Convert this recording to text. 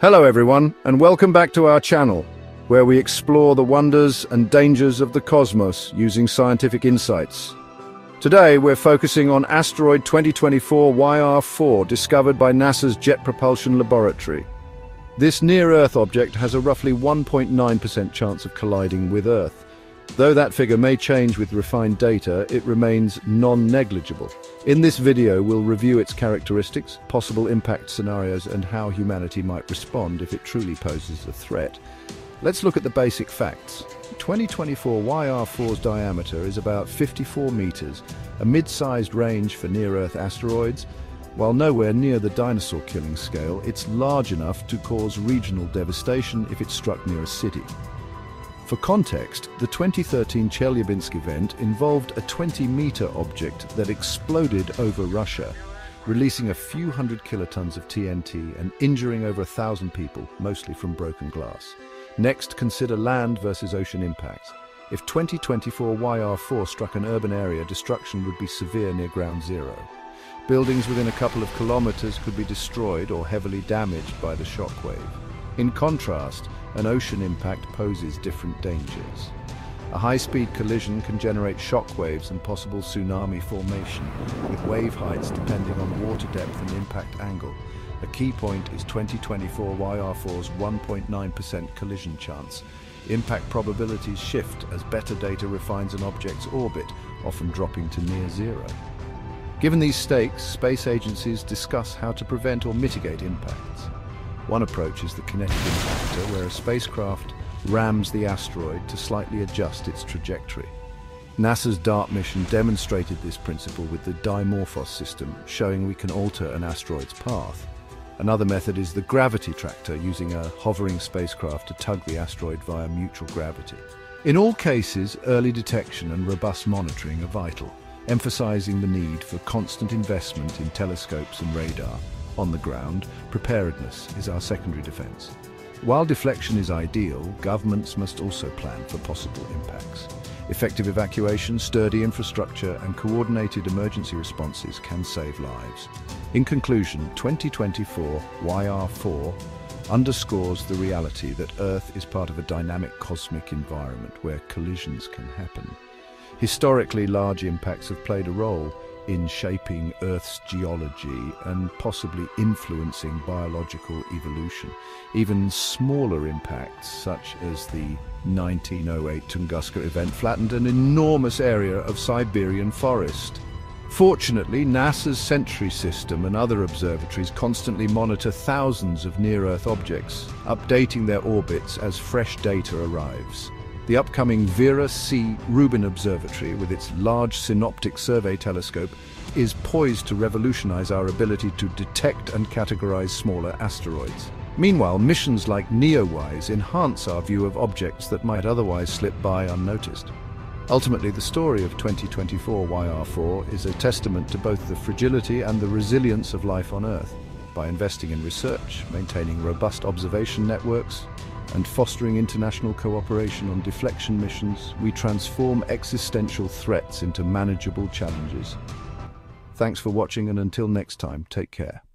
Hello everyone, and welcome back to our channel, where we explore the wonders and dangers of the cosmos using scientific insights. Today we're focusing on Asteroid 2024 YR4, discovered by NASA's Jet Propulsion Laboratory. This near-Earth object has a roughly 1.9% chance of colliding with Earth. Though that figure may change with refined data, it remains non-negligible. In this video, we'll review its characteristics, possible impact scenarios, and how humanity might respond if it truly poses a threat. Let's look at the basic facts. 2024 YR4's diameter is about 54 meters, a mid-sized range for near-Earth asteroids. While nowhere near the dinosaur-killing scale, it's large enough to cause regional devastation if it struck near a city. For context, the 2013 Chelyabinsk event involved a 20-meter object that exploded over Russia, releasing a few hundred kilotons of TNT and injuring over 1,000 people, mostly from broken glass. Next, consider land versus ocean impacts. If 2024 YR4 struck an urban area, destruction would be severe near ground zero. Buildings within a couple of kilometers could be destroyed or heavily damaged by the shockwave. In contrast, an ocean impact poses different dangers. A high-speed collision can generate shock waves and possible tsunami formation, with wave heights depending on water depth and impact angle. A key point is 2024 YR4's 1.9% collision chance. Impact probabilities shift as better data refines an object's orbit, often dropping to near zero. Given these stakes, space agencies discuss how to prevent or mitigate impacts. One approach is the kinetic impactor, where a spacecraft rams the asteroid to slightly adjust its trajectory. NASA's DART mission demonstrated this principle with the Dimorphos system, showing we can alter an asteroid's path. Another method is the gravity tractor, using a hovering spacecraft to tug the asteroid via mutual gravity. In all cases, early detection and robust monitoring are vital, emphasizing the need for constant investment in telescopes and radar. On the ground, preparedness is our secondary defense. While deflection is ideal, governments must also plan for possible impacts. Effective evacuation, sturdy infrastructure, and coordinated emergency responses can save lives. In conclusion, 2024 YR4 underscores the reality that Earth is part of a dynamic cosmic environment where collisions can happen. Historically, large impacts have played a role in shaping Earth's geology and possibly influencing biological evolution. Even smaller impacts, such as the 1908 Tunguska event, flattened an enormous area of Siberian forest. Fortunately, NASA's Sentry system and other observatories constantly monitor thousands of near-Earth objects, updating their orbits as fresh data arrives. The upcoming Vera C. Rubin Observatory, with its large synoptic survey telescope, is poised to revolutionize our ability to detect and categorize smaller asteroids. Meanwhile, missions like NEOWISE enhance our view of objects that might otherwise slip by unnoticed. Ultimately, the story of 2024 YR4 is a testament to both the fragility and the resilience of life on Earth. By investing in research, maintaining robust observation networks, and fostering international cooperation on deflection missions, we transform existential threats into manageable challenges. Thanks for watching, and until next time, take care.